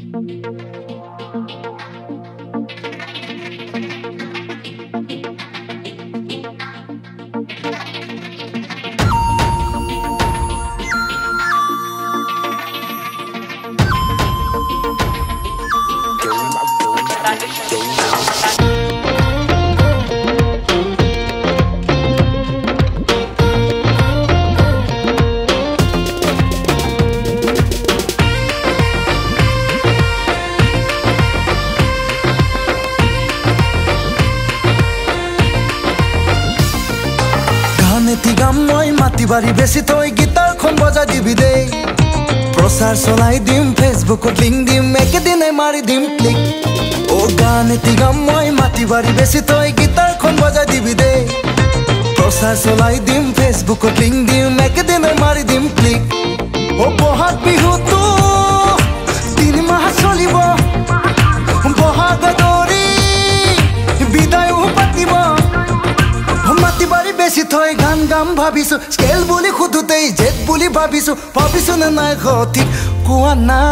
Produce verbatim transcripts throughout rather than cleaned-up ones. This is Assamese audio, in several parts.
বাড়ি বেশি তই গিটাৰখন বজাই দিবি দেই প্ৰচাৰ চলাই দিম ফেচবুকত লিংক দিম একেদিনে মাৰি দিম ক্লিক ও গান এটি গাম মই মাটি বাড়ি বেশি তই গিটাৰখন বজাই দিবি দেই প্ৰচাৰ চলাই দিম ফেচবুকত লিংক দিম একেদিনে মাৰি দিম ক্লিক ও বহাগ বিহুটো তিনি মাহ চলিব বহাগ দৰি বিদায় পাতিব মাটি বাড়ি বেশি থৈ গান গাম ভাবিছো স্কেল বুলি খুদুতেই জেট বুলি ভাবিছো ভাবিছো না নাই ঠিক কোৱা না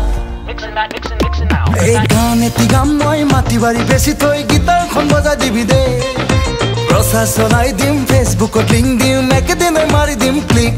এই গান এটি গাম মই মাটি বাড়ি বেশি থৈ গিটাৰখন বজাই দিবি দে প্ৰচাৰ চলাই দিম ফেচবুকত লিংক দিম একেদিনে মাৰি দিম ক্লিক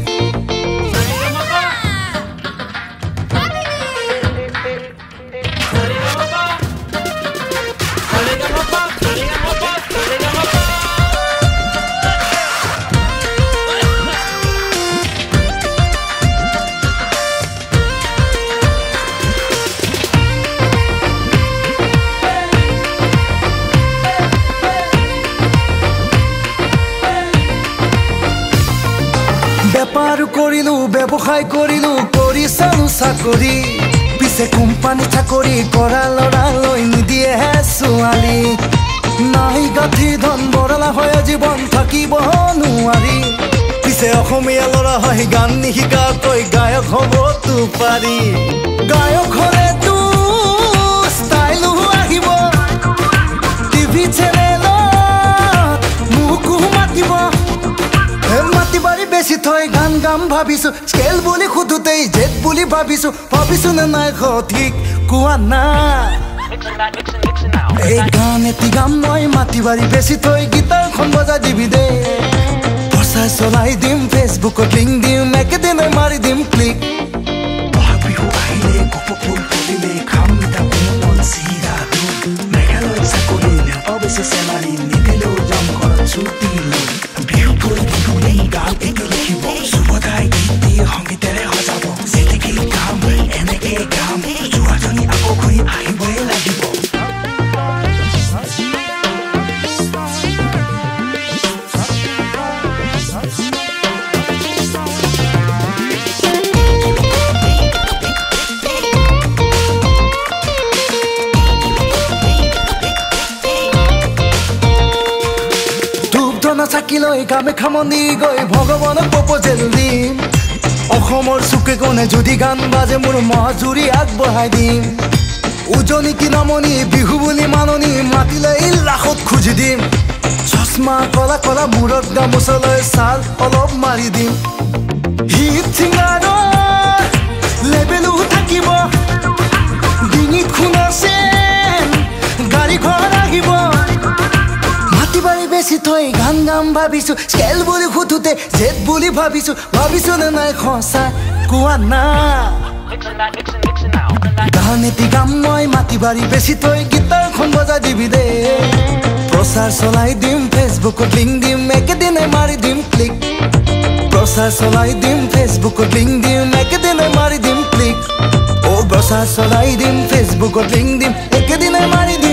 বেপাৰ কৰিলো ব্যৱসায় কৰিলো কৰি চালো চাকৰি পিছে কোম্পানী চাকৰি কৰা লৰালৈ নিদিয়ে হে ছোৱালী নাই গাঠি ধন বৰলা হয় জীৱন থাকিব নোৱাৰি পিছে অসমীয়া লৰা হয় গান নিশিকাকৈ গায়ক হ'বতো পাৰি গায়ক হ'লেতো ষ্টাইলো আহিব টিভি চেনেলত মোকো মাতিব মাটি বাড়ি বেশি থৈ গান গাম ভাবিছো স্কেল বুলি খুদুতেই জেট বুলি ভাবিছো ভাবিছো না নাই ঠিক কোৱা না এই গান এটি গাম মই মাটি বাড়ি বেশি থৈ গিটাৰখন বজাই দিবি দে প্ৰচাৰ চলাই দিম ফেচবুকত লিংক দিম একেদিনে মাৰি দিম ক্লিক বহাগ বিহু আহিলে কপপুৰ পদিলে খাম মিঠা কোমল চিৰা মেঘালয় চাকৰি নেপাওঁ বেছি চেলাৰী নিদিলেও যাম ঘৰত ছুটি লৈ বিহু ফুল বিহুলেই গান একে লিখিব সুবদাই গীতি সংগীতেৰে সজাব যেনেকে গাম এনেকে গাম যোৱাজনী আকৌ ঘূৰি আহিবই লাগিব চাকিলৈ কামাখ্যা মন্দিৰ গৈ ভগৱানক প্ৰপ'জেল দিম অসমৰ চুকে কোণে যদি গান বাজে মোৰ মহাজুৰি আগবঢ়াই দিম উজনি কি নামনি বিহু বুলি মাননি মাতিলে লাখত খুজি দিম চশমা কলা কলা মূৰত গামোচালৈ ছাল অলপ মাৰি দিম হিট ছিংগাৰৰ লেবেলো থাকিব ডিঙিত খুন্দা চেন গাড়ী ঘৰ আহিব বেশি থৈ গান গাম ভাবিছো স্কেল বুলি খুদুতে জেট বুলি ভাবিছো ভাবিছো না নাই সঁচা কোৱা না গান এটি গাম মই মাটি বাড়ি বেশি থৈ গিটাৰখন বজাই দিবি দে প্ৰচাৰ চলাই দিম ফেচবুকত লিংক দিম একেদিনে মাৰি দিম ক্লিক প্ৰচাৰ চলাই দিম ফেচবুকত লিংক দিম একেদিনে মাৰি দিম ক্লিক ও প্ৰচাৰ চলাই দিম ফেচবুকত লিংক দিম একেদিনে মাৰি